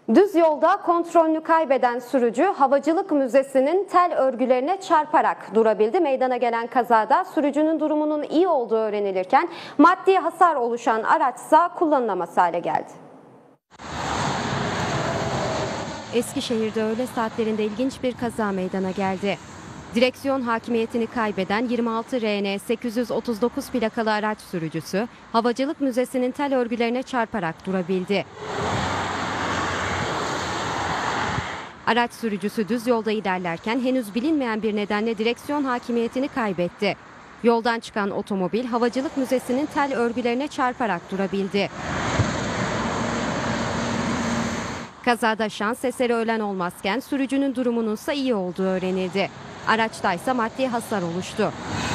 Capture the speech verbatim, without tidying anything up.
Düz yolda kontrolünü kaybeden sürücü Havacılık Müzesi'nin tel örgülerine çarparak durabildi. Meydana gelen kazada sürücünün durumunun iyi olduğu öğrenilirken maddi hasar oluşan araçsa kullanılamaz hale geldi. Eskişehir'de öğle saatlerinde ilginç bir kaza meydana geldi. Direksiyon hakimiyetini kaybeden yirmi altı R N sekiz yüz otuz dokuz plakalı araç sürücüsü Havacılık Müzesi'nin tel örgülerine çarparak durabildi. Araç sürücüsü düz yolda ilerlerken henüz bilinmeyen bir nedenle direksiyon hakimiyetini kaybetti. Yoldan çıkan otomobil Havacılık Müzesi'nin tel örgülerine çarparak durabildi. Kazada şans eseri ölen olmazken sürücünün durumunun ise iyi olduğu öğrenildi. Araçta ise maddi hasar oluştu.